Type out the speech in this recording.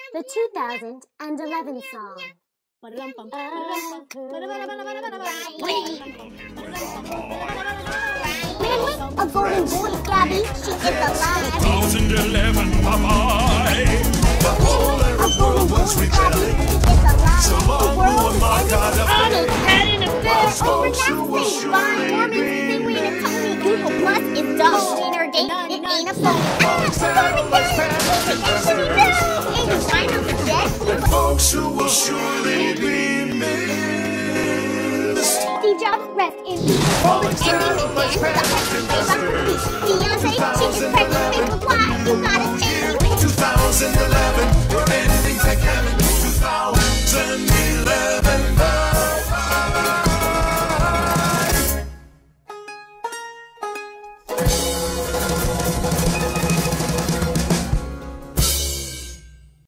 The 2011 song. Man with a golden voice, Gabby, she is alive. 2011, bye-bye. The whole world was rebelling. So long, oh my God, Arnold had an affair over folks who will nothing. surely Bond Mormons be say we ain't Tony. Google Plus is dumb. Dinner date, it ain't a phone. satellites, past and present. Ain't a sign of the dead. And folks who will surely be missed. Steve Jobs, rest in peace. Falling Ending satellites, the past and present. Beyonce, she is pregnant with why you gotta change. 2011.